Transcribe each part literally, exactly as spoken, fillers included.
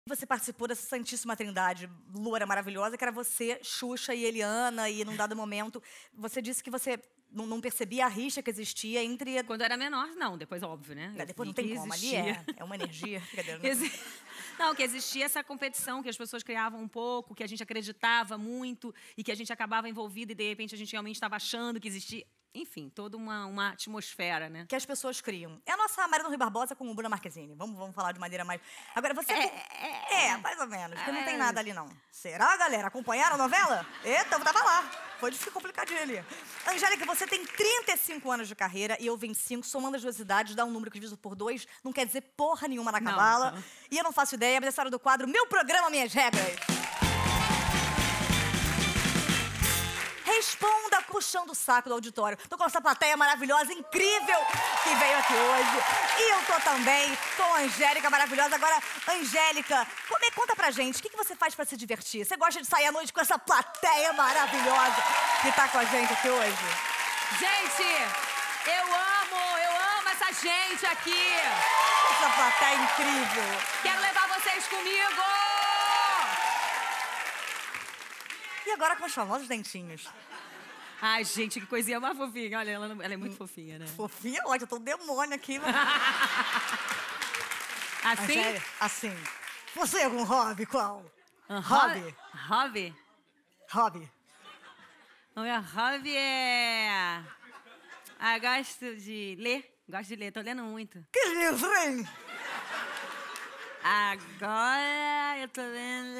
Você participou dessa Santíssima Trindade, loura maravilhosa, que era você, Xuxa e Eliana, e num dado momento, você disse que você não, não percebia a rixa que existia entre... Quando eu era menor, não, depois óbvio, né? Não, Eu depois não vi tem que como, ali existia. é, é uma energia. Brincadeira, né? Exi- Não, que existia essa competição, que as pessoas criavam um pouco, que a gente acreditava muito e que a gente acabava envolvido e, de repente, a gente realmente estava achando que existia... Enfim, toda uma, uma atmosfera, né? Que as pessoas criam. É a nossa Mariana Rui Barbosa com o Bruna Marquezine. Vamos, vamos falar de maneira mais... Agora, você... É, tem- é, é, mais ou menos, porque não tem é. nada ali, não. Será, galera? Acompanharam a novela? Eita, eu tava lá. Foi difícil, complicadinho ali. Angélica, você tem trinta e cinco anos de carreira e eu vinte e cinco. Somando as duas idades, dá um número que dividido por dois, não quer dizer porra nenhuma na Não, cabala. não. E eu não faço ideia, mas essa hora do quadro Meu Programa, Minhas Regras. Responda puxando o saco do auditório. Tô com essa plateia maravilhosa, incrível, que veio aqui hoje. E eu tô também com a Angélica maravilhosa. Agora, Angélica, como é, conta pra gente, o que, que você faz pra se divertir? Você gosta de sair à noite com essa plateia maravilhosa que tá com a gente aqui hoje? Gente, eu amo, eu amo essa gente aqui. Essa plateia incrível. Quero levar vocês comigo. E agora com os famosos dentinhos. Ai, gente, que coisinha mais fofinha. Olha, ela, não- ela é muito fofinha, né? Fofinha, ótimo, eu tô um demônio aqui. Assim? Angélica, assim. Você tem algum hobby? Qual? Um Hobby. Hobby? Hobby. O meu hobby é... Ah, eu gosto de ler. Gosto de ler, tô lendo muito. Que livro, hein? Agora eu tô lendo...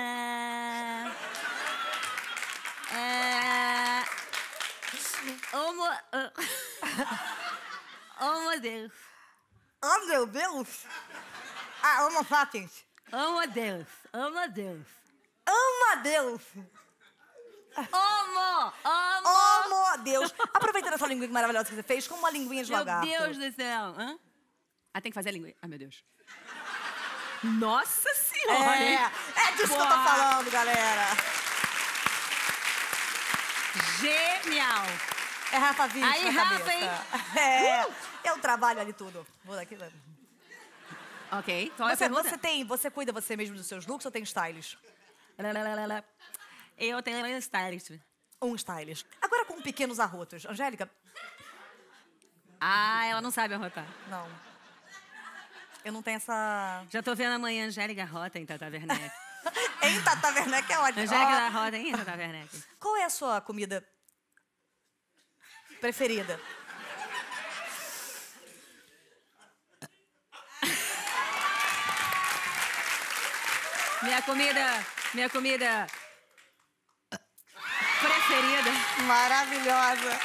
É... Homo... Homo Deus. Oh, meu Deus! Ah, Homo sapiens. Homo Deus. Homo Deus. Ama Deus! Homo! Homo! Homo Deus! Aproveitando essa linguinha maravilhosa que você fez, como uma linguinha de Meu lagarto. Deus do céu. Hã? Ah, tem que fazer a língua. Ai, meu Deus. Nossa Senhora! É, hein? é disso que eu tô Uau. falando, galera. Genial! É Rafa Witt Aí, na Rafa, cabeça. hein? É, eu trabalho ali tudo. Vou daqui. né? Ok, qual é a Você, pergunta? você tem, você cuida você mesmo dos seus looks ou tem stylist? Eu tenho um stylist. Um stylist. Agora com pequenos arrotos. Angélica, Ah, ela não sabe arrotar. não. Eu não tenho essa... Já tô vendo amanhã Angélica Rota em Tata Werneck. Em Tata Werneck é ótimo. Angélica Ó, da Rota em Tata Werneck. qual é a sua comida preferida? Minha comida... Minha comida... Preferida Maravilhosa.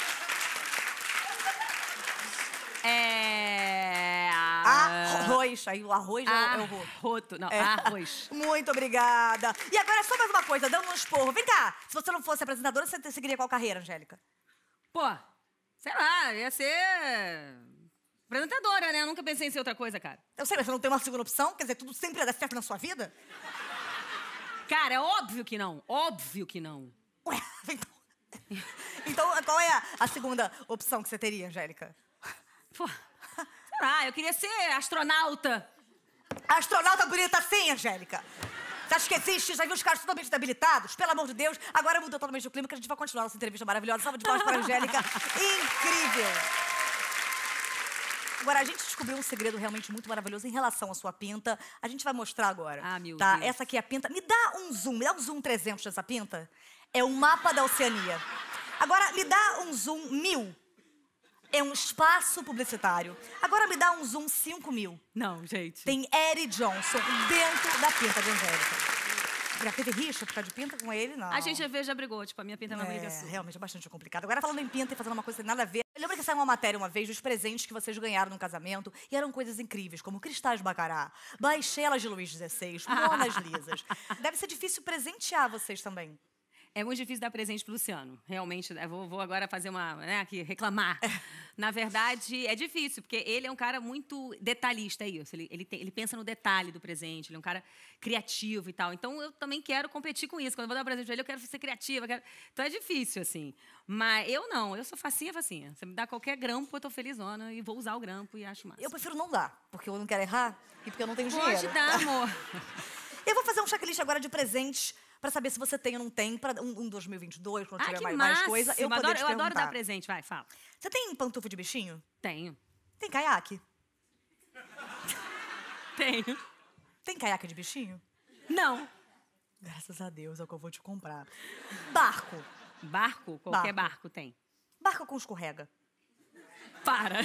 é... Arroz. Aí o arroz é, o- é o roto. Arroto. Não, É. arroz. Muito obrigada. E agora só mais uma coisa, dando um esporro. Vem cá, se você não fosse apresentadora, você seguiria qual carreira, Angélica? Pô, sei lá, ia ser... apresentadora, né? Eu nunca pensei em ser outra coisa, cara. Eu sei, mas você não tem uma segunda opção? Quer dizer, tudo sempre ia dar certo na sua vida? Cara, é óbvio que não. Óbvio que não. Ué, então... Então, qual é a, a segunda opção que você teria, Angélica? Pô, sei lá, eu queria ser astronauta. Astronauta bonita sim, Angélica. Você acha que existe? Já viu os caras totalmente debilitados? Pelo amor de Deus. Agora mudou totalmente o clima, que a gente vai continuar nossa entrevista maravilhosa. Salva de palmas para a Angélica. Incrível. Agora, a gente descobriu um segredo realmente muito maravilhoso em relação à sua pinta. A gente vai mostrar agora. Ah, meu tá? Deus. Essa aqui é a pinta. Me dá um zoom, me dá um zoom trezentos dessa pinta. É um mapa da Oceania. Agora, me dá um zoom mil. É um espaço publicitário. Agora, me dá um zoom cinco mil. Não, gente. Tem Eric Johnson dentro da pinta de Angélica. Já teve rixa por causa de pinta com ele? Não. A gente já vê, já brigou. Tipo, a minha pinta é uma briga É, sua. realmente é bastante complicado. Agora, falando em pinta e fazendo uma coisa que tem nada a ver, lembra que saiu uma matéria uma vez dos presentes que vocês ganharam no casamento e eram coisas incríveis, como cristais Bacará, baixelas de Luís dezesseis, monas lisas. Deve ser difícil presentear vocês também. É muito difícil dar presente pro Luciano. Realmente, eu vou, vou agora fazer uma, né, aqui, reclamar. Na verdade, é difícil, porque ele é um cara muito detalhista, é isso. Ele, ele, tem- ele pensa no detalhe do presente, ele é um cara criativo e tal. Então, eu também quero competir com isso. Quando eu vou dar um presente pra ele, eu quero ser criativa. eu quero- Então, é difícil, assim. Mas eu não, eu sou facinha, facinha. Você me dá qualquer grampo, eu tô felizona e vou usar o grampo e acho massa. Eu prefiro não dar, porque eu não quero errar e porque eu não tenho Pode dinheiro. dar, amor. checklist agora de presentes pra saber se você tem ou não tem pra um, um dois mil e vinte e dois, quando Ah, tiver que mais, máximo. mais coisa, eu poder adoro, te eu adoro perguntar. dar presente, vai, fala. Você tem pantufa de bichinho? Tenho. Tem caiaque? Tenho. Tem caiaque de bichinho? Não. Graças a Deus, é o que eu vou te comprar. Barco. Barco? Qualquer Barco. barco tem. Barco com escorrega. Para.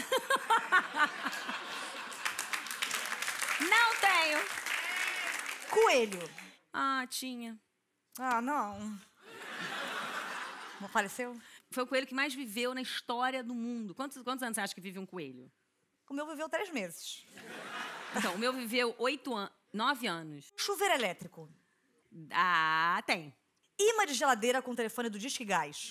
Não tenho. Coelho. Ah, tinha. Ah, não. Não faleceu? Foi o coelho que mais viveu na história do mundo. Quantos, quantos anos você acha que vive um coelho? O meu viveu três meses. Então, o meu viveu oito anos, nove anos. Chuveiro elétrico. Ah, tem. Imã de geladeira com telefone do Disque Gás.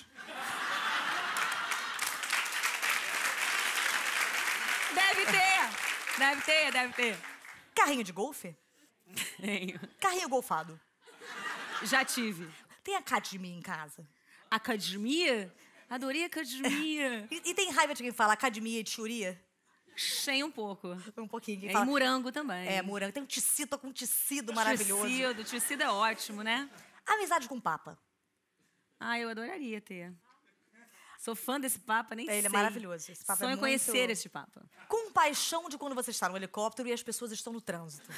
Deve ter. Deve ter, deve ter. Carrinho de golfe. Tenho. Carrinho golfado. Já tive. Tem academia em casa. Academia? Adorei academia. E, e tem raiva de quem fala academia de churia? Tem um pouco. Um pouquinho. Quem É, fala... e morango também. É, morango. Tem um tecido com tecido maravilhoso. Tecido, tecido é ótimo, né? Amizade com papa. Ah, eu adoraria ter. Sou fã desse Papa, nem É, ele sei. é maravilhoso. Esse papa Sonho é muito... conhecer este Papa. Compaixão de quando você está no helicóptero e as pessoas estão no trânsito.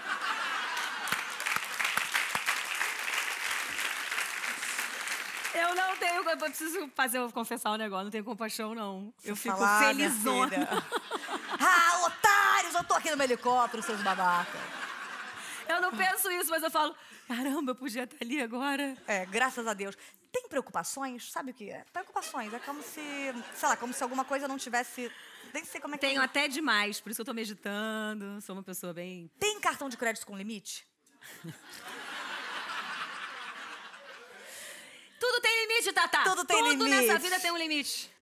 Eu não tenho... Eu preciso fazer, eu confessar um negócio. Não tenho compaixão, não. Eu fico Falar, minha felizona. filha. Ah, otários! Eu tô aqui no meu helicóptero, seus babacas. Eu não penso isso, mas eu falo... Caramba, eu podia estar ali agora. É, graças a Deus. Tem preocupações? Sabe o que é? Preocupações. É como se, sei lá, como se alguma coisa não tivesse... Nem sei como é que... Tenho até demais, por isso eu tô meditando. Sou uma pessoa bem... Tem cartão de crédito com limite? Tudo tem limite, Tatá. Tudo tem Tudo limite. nessa vida tem um limite.